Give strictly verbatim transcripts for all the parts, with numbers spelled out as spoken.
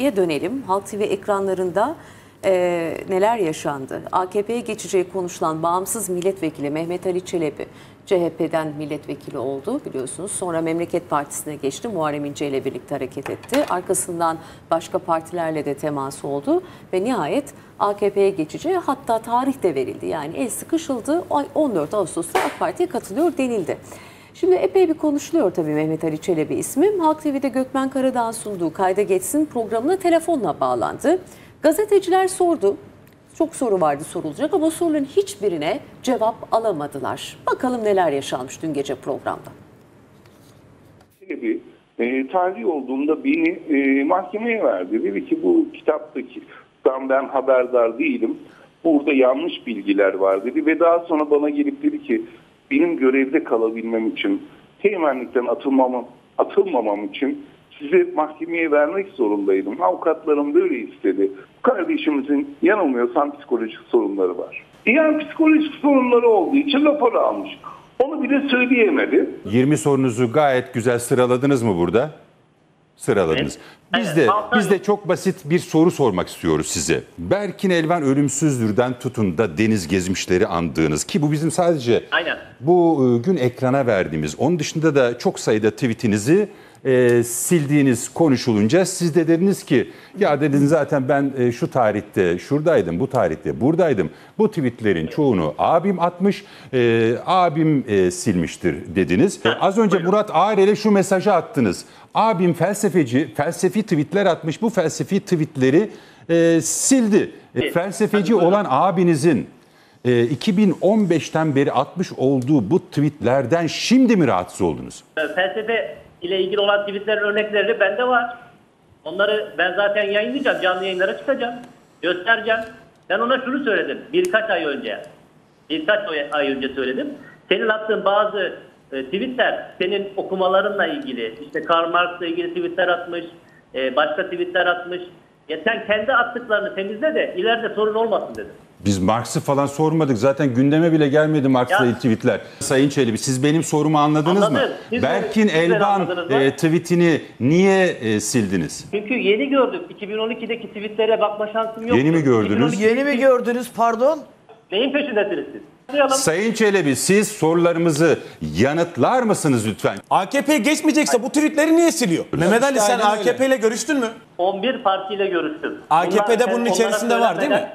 T'ye dönelim. Halk T V ekranlarında e, neler yaşandı? A K P'ye geçeceği konuşulan bağımsız milletvekili Mehmet Ali Çelebi C H P'den milletvekili oldu biliyorsunuz. Sonra Memleket Partisi'ne geçti. Muharrem İnce ile birlikte hareket etti. Arkasından başka partilerle de teması oldu. Ve nihayet A K P'ye geçeceği, hatta tarih de verildi. Yani el sıkışıldı. on dört Ağustos'ta AK Parti'ye katılıyor denildi. Şimdi epey bir konuşuluyor tabii Mehmet Ali Çelebi ismi. Halk T V'de Gökmen Karadağ'ın sunduğu Kayda Geçsin programına telefonla bağlandı. Gazeteciler sordu. Çok soru vardı sorulacak ama soruların hiçbirine cevap alamadılar. Bakalım neler yaşanmış dün gece programda. Çelebi e, tarih olduğunda beni e, mahkemeye verdi. Dedi ki bu kitaptaki ben haberdar değilim. Burada yanlış bilgiler var dedi ve daha sonra bana gelip dedi ki benim görevde kalabilmem için, teğmenlikten atılmamam, atılmamam için size mahkemeye vermek zorundaydım. Avukatlarım böyle istedi. Kardeşimizin yanılmıyorsam psikolojik sorunları var. Yani psikolojik sorunları olduğu için rapor almış. Onu bile söyleyemedi. yirmi sorunuzu gayet güzel sıraladınız mı burada? Sıraladınız. Biz Evet, de evet, biz de çok basit bir soru sormak istiyoruz size. Berkin Elvan ölümsüzdür'den tutun da Deniz Gezmişleri andığınız, ki bu bizim sadece Aynen. bu gün ekrana verdiğimiz, onun dışında da çok sayıda tweetinizi e, sildiğiniz konuşulunca siz de dediniz ki ya dediniz zaten ben e, şu tarihte şuradaydım, bu tarihte buradaydım. Bu tweetlerin çoğunu abim atmış, e, abim e, silmiştir dediniz. E, az önce Murat Ağrel'e şu mesajı attınız. Abim felsefeci, felsefi tweetler atmış, bu felsefi tweetleri e, sildi. E, felsefeci olan abinizin e, iki bin on beşten beri atmış olduğu bu tweetlerden şimdi mi rahatsız oldunuz? Felsefe ile ilgili olan tweetlerin örnekleri bende var. Onları ben zaten yayınlayacağım, canlı yayınlara çıkacağım, göstereceğim. Ben ona şunu söyledim birkaç ay önce. Birkaç ay önce söyledim. Senin attığın bazı e, tweetler senin okumalarınla ilgili, işte Karl Marx'la ilgili tweetler atmış, e, başka tweetler atmış. Ya sen kendi attıklarını temizle de ileride sorun olmasın dedim. Biz Marx'ı falan sormadık. Zaten gündeme bile gelmedi Marx'la ilgili tweetler. Sayın Çelebi, siz benim sorumu anladınız Anladım. mı? Siz Berkin de- siz de Elvan anladınız e, mı? tweetini niye e, sildiniz? Çünkü yeni gördüm. iki bin on ikideki tweetlere bakma şansım yok. Yeni mi gördünüz? Yeni mi gördünüz pardon? Neyin peşindesiniz siz? Sayın Çelebi, siz sorularımızı yanıtlar mısınız lütfen? A K P'ye geçmeyecekse bu tweetleri niye siliyor? Mehmet Ali sen A K P ile görüştün mü? on bir partiyle görüştüm. A K P'de Bunlar- bunun onlara içerisinde var değil mi? söylemeden-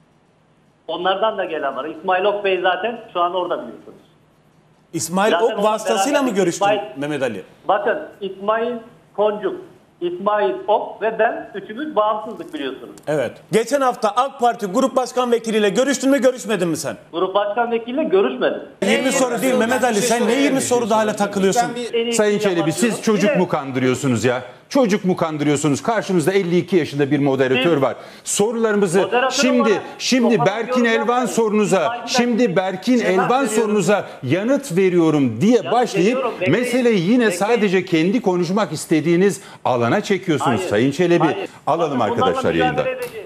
Onlardan da gelen var. İsmail Ok Bey zaten şu an orada biliyorsunuz. İsmail Zaten Ok onunla vasıtasıyla mı beraber görüştün İsmail- Mehmet Ali? Bakın İsmail Koncuk, İsmail Ok ve ben üçümüz bağımsızlık biliyorsunuz. Evet. Geçen hafta AK Parti Grup Başkan Vekiliyle görüştün mü görüşmedin mi sen? Grup Başkan Vekiliyle görüşmedim. yirmi soru değil Mehmet Ali, sen ne yirmi soruda hala takılıyorsun? En iyisini Sayın Çelebi, yapamıyorum. siz çocuk Bir de- mu kandırıyorsunuz ya? Çocuk mu kandırıyorsunuz? Karşınızda elli iki yaşında bir moderatör Biz- var. Sorularımızı Moderatör şimdi olarak şimdi toparlı Berkin yorum Elvan yapmayın. sorunuza, Saygılar şimdi duyuyorum. Berkin Cevap Elvan veriyorum. sorunuza yanıt veriyorum diye Yanıt başlayıp veriyorum. Bekleyin. meseleyi yine Bekleyin. sadece kendi konuşmak istediğiniz alana çekiyorsunuz. Hayır, Sayın Çelebi, hayır. alalım Bakın bunlarla arkadaşlar yayında. mücadele edeceğiz.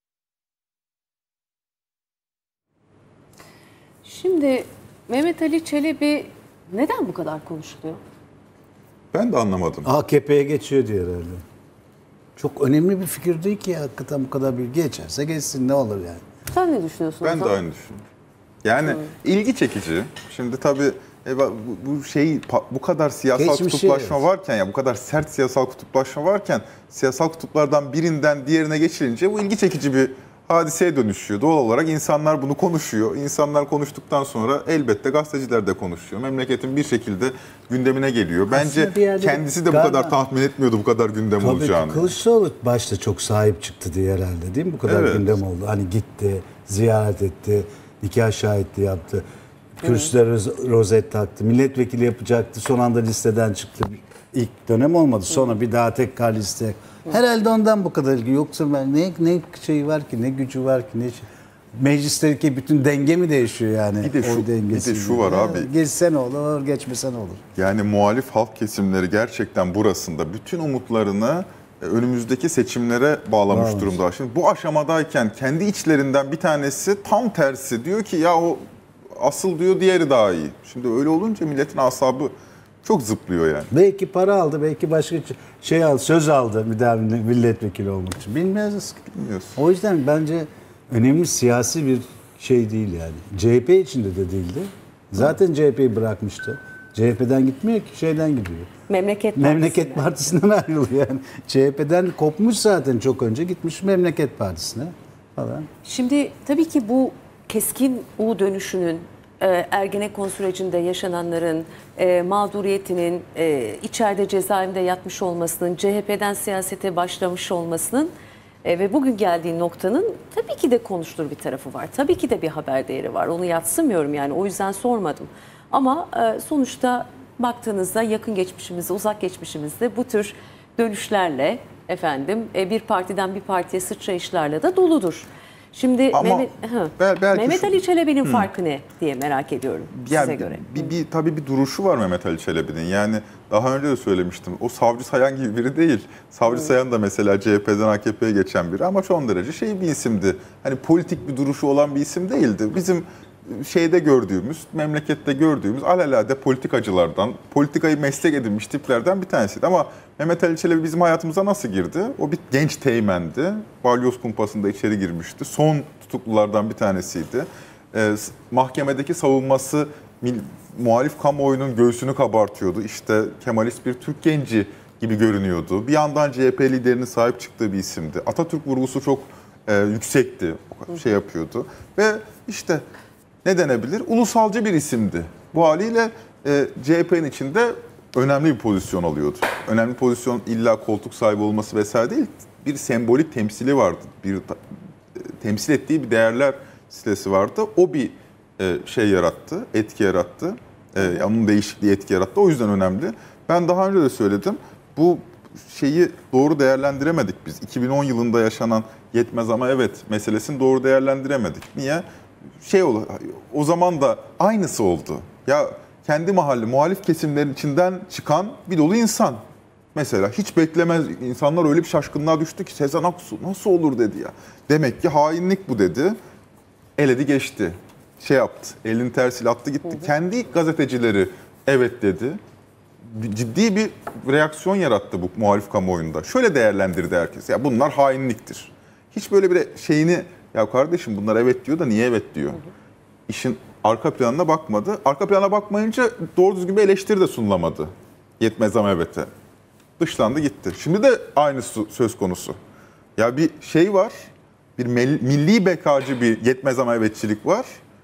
Şimdi Mehmet Ali Çelebi neden bu kadar konuşuluyor? Ben de anlamadım. A K P'ye geçiyor diye herhalde. Çok önemli bir fikir değil ki ya, hakikaten bu kadar bilgi geçerse geçsin, ne olur yani. Sen ne düşünüyorsun? Ben de Ozan? aynı düşünüyorum. Yani ilgi çekici. Şimdi tabii e, bu, bu şey pa- bu kadar siyasal Geçmişi, kutuplaşma evet. varken ya bu kadar sert siyasal kutuplaşma varken siyasal kutuplardan birinden diğerine geçilince bu ilgi çekici bir hadiseye dönüşüyor. Doğal olarak insanlar bunu konuşuyor. İnsanlar konuştuktan sonra elbette gazeteciler de konuşuyor. Memleketin bir şekilde gündemine geliyor. Bence Aslında bir yerde kendisi de bu galiba- kadar tahmin etmiyordu bu kadar gündem Tabii olacağını. Kılıçdaroğlu başta çok sahip çıktı diye herhalde, değil mi? Bu kadar Evet. gündem oldu. Hani gitti, ziyaret etti, nikah şahitliği yaptı. Kürsüde rozet taktı, milletvekili yapacaktı. Son anda listeden çıktı. İlk dönem olmadı. Sonra bir daha tekrar liste. Herhalde ondan bu kadar ilgi. Yoksa ben ne ne şeyi var ki, ne gücü var ki, ne şey. Meclisteki bütün denge mi değişiyor yani? Bir de şu- Oy dengesi bir de şu gibi. var Ha, abi. Geçsen olur, geçmesen olur. Yani muhalif halk kesimleri gerçekten burasında bütün umutlarını e, önümüzdeki seçimlere bağlamış Bağlamış. durumda. Şimdi bu aşamadayken kendi içlerinden bir tanesi tam tersi diyor ki ya o asıl diyor diğeri daha iyi. Şimdi öyle olunca milletin asabı çok zıplıyor yani. Belki para aldı, belki başka şey aldı, söz aldı bir daha milletvekili olmak için. Bilmiyoruz ki. Bilmiyoruz. O yüzden bence önemli siyasi bir şey değil yani. C H P içinde de değildi. Zaten C H P'yi bırakmıştı. C H P'den gitmiyor ki, şeyden gidiyor. Memleket Memleket Partisi'ne. Partisi'nden ayrılıyor yani. C H P'den kopmuş zaten çok önce, gitmiş Memleket Partisi'ne falan. Şimdi tabii ki bu keskin U dönüşünün, e, Ergenekon sürecinde yaşananların e, mağduriyetinin, e, içeride cezaevinde yatmış olmasının, C H P'den siyasete başlamış olmasının e, ve bugün geldiği noktanın tabii ki de konuşulur bir tarafı var. Tabii ki de bir haber değeri var. Onu yadsımıyorum yani, o yüzden sormadım. Ama e, sonuçta baktığınızda yakın geçmişimizde, uzak geçmişimizde bu tür dönüşlerle efendim e, bir partiden bir partiye sıçrayışlarla da doludur. Şimdi Ama Mehmet, hı, bel- belki Mehmet şu- Ali Çelebi'nin farkı ne diye merak ediyorum size Yani göre. Bir, bir, tabii bir duruşu var Mehmet Ali Çelebi'nin. Yani daha önce de söylemiştim. O Savcı Sayan gibi biri değil. Savcı Sayan da mesela C H P'den A K P'ye geçen biri ama son derece şey bir isimdi. Hani politik bir duruşu olan bir isim değildi. Bizim şeyde gördüğümüz, memlekette gördüğümüz alelade politikacılardan, politikayı meslek edinmiş tiplerden bir tanesiydi. Ama Mehmet Ali Çelebi bizim hayatımıza nasıl girdi? O bir genç teğmendi. Balyoz kumpasında içeri girmişti. Son tutuklulardan bir tanesiydi. Ee, mahkemedeki savunması mil- muhalif kamuoyunun göğsünü kabartıyordu. İşte Kemalist bir Türk genci gibi görünüyordu. Bir yandan C H P liderinin sahip çıktığı bir isimdi. Atatürk vurgusu çok e, yüksekti. Şey yapıyordu. Ve işte ne denebilir? Ulusalcı bir isimdi. Bu haliyle e, C H P'nin içinde önemli bir pozisyon alıyordu. Önemli pozisyon illa koltuk sahibi olması vesaire değil. Bir sembolik temsili vardı. Bir e, temsil ettiği bir değerler sitesi vardı. O bir e, şey yarattı, etki yarattı. E, onun değişikliği etki yarattı. O yüzden önemli. Ben daha önce de söyledim. Bu şeyi doğru değerlendiremedik biz. iki bin on yılında yaşanan yetmez ama evet meselesini doğru değerlendiremedik. Niye? Şey oldu, o zaman da aynısı oldu. Ya kendi mahalle, muhalif kesimlerin içinden çıkan bir dolu insan. Mesela hiç beklemez, insanlar öyle bir şaşkınlığa düştü ki Sezen Aksu nasıl olur dedi ya. Demek ki hainlik bu dedi. Eledi geçti. Şey yaptı, elini tersiyle attı gitti. Hı hı. Kendi gazetecileri evet dedi. Ciddi bir reaksiyon yarattı bu muhalif kamuoyunda. Şöyle değerlendirdi herkes. Ya bunlar hainliktir. Hiç böyle bir şeyini, ya kardeşim bunlar evet diyor da niye evet diyor. Hı hı. İşin arka planına bakmadı. Arka plana bakmayınca doğru düzgün bir eleştiri de sunulamadı. Yetmez ama evet'e. Dışlandı gitti. Şimdi de aynı söz konusu. Ya bir şey var, bir milli bekacı bir yetmez ama evetçilik var.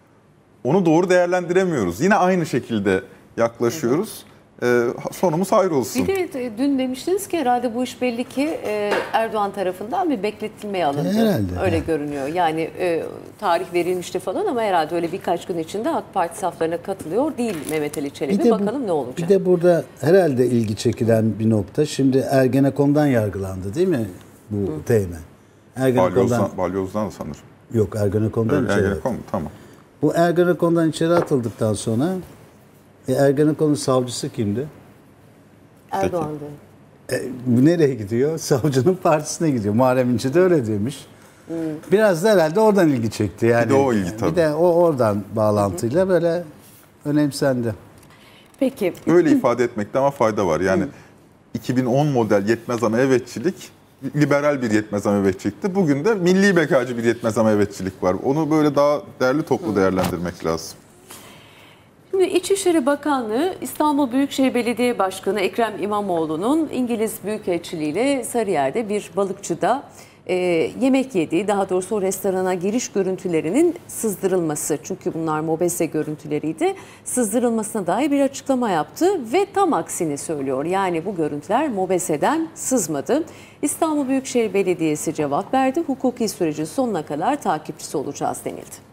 Onu doğru değerlendiremiyoruz. Yine aynı şekilde yaklaşıyoruz. Ee, sonumuz hayır olsun. Bir de dün demiştiniz ki herhalde bu iş belli ki e, Erdoğan tarafından bir bekletilmeye alındı. Herhalde. Öyle görünüyor. Yani e, tarih verilmişti falan ama herhalde öyle birkaç gün içinde AK Parti saflarına katılıyor değil Mehmet Ali Çelebi. de Bakalım bu, ne olacak. Bir de burada herhalde ilgi çekilen bir nokta. Şimdi Ergenekon'dan yargılandı değil mi bu Hı. teğmen? Ergenekon'dan, Balyoz'dan, Balyoz'dan sanırım. Yok Ergenekon'dan evet, içeri Ergenekon mu? Tamam. Bu Ergenekon'dan içeri atıldıktan sonra e, Ergenekon'un savcısı kimdi? Erdoğan'dı. E, bu nereye gidiyor? Savcının partisine gidiyor. Muharrem İnce de öyle demiş. Hmm. Biraz da herhalde oradan ilgi çekti. Yani, bir de o ilgi tabii. Bir de o oradan bağlantıyla Hı-hı. böyle önemsendi. Peki. Öyle ifade etmekte ama fayda var. Yani Hı. iki bin on model yetmez ama evetçilik liberal bir yetmez ama evetçilikti. Bugün de milli bekacı bir yetmez ama evetçilik var. Onu böyle daha değerli toplu Hı. değerlendirmek lazım. Şimdi İçişleri Bakanlığı İstanbul Büyükşehir Belediye Başkanı Ekrem İmamoğlu'nun İngiliz Büyükelçiliğiyle Sarıyer'de bir balıkçıda e, yemek yediği, daha doğrusu o restorana giriş görüntülerinin sızdırılması, çünkü bunlar mobese görüntüleriydi, sızdırılmasına dair bir açıklama yaptı ve tam aksini söylüyor. Yani bu görüntüler mobeseden sızmadı. İstanbul Büyükşehir Belediyesi cevap verdi. Hukuki sürecin sonuna kadar takipçisi olacağız denildi.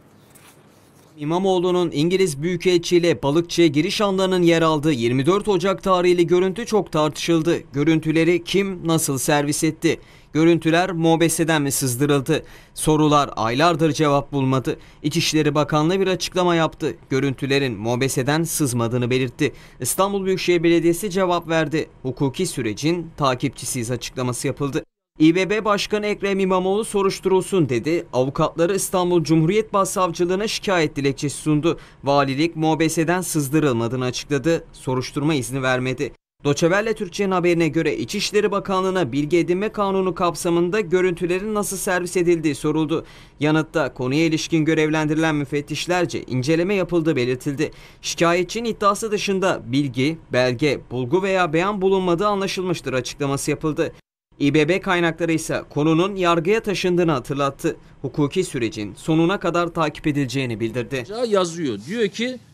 İmamoğlu'nun İngiliz Büyükelçiliğiyle balıkçıya giriş anlarının yer aldığı yirmi dört Ocak tarihli görüntü çok tartışıldı. Görüntüleri kim nasıl servis etti? Görüntüler mobeseden mi sızdırıldı? Sorular aylardır cevap bulmadı. İçişleri Bakanlığı bir açıklama yaptı. Görüntülerin mobeseden sızmadığını belirtti. İstanbul Büyükşehir Belediyesi cevap verdi. Hukuki sürecin takipçisiyiz açıklaması yapıldı. İBB Başkanı Ekrem İmamoğlu soruşturulsun dedi. Avukatları İstanbul Cumhuriyet Başsavcılığına şikayet dilekçesi sundu. Valilik M O B S'den sızdırılmadığını açıkladı. Soruşturma izni vermedi. Deutsche Welle Türkçe'nin haberine göre İçişleri Bakanlığı'na bilgi edinme kanunu kapsamında görüntülerin nasıl servis edildiği soruldu. Yanıtta konuya ilişkin görevlendirilen müfettişlerce inceleme yapıldığı belirtildi. Şikayetçinin iddiası dışında bilgi, belge, bulgu veya beyan bulunmadığı anlaşılmıştır açıklaması yapıldı. İBB kaynakları ise konunun yargıya taşındığını hatırlattı. Hukuki sürecin sonuna kadar takip edileceğini bildirdi. Yazıyor. Diyor ki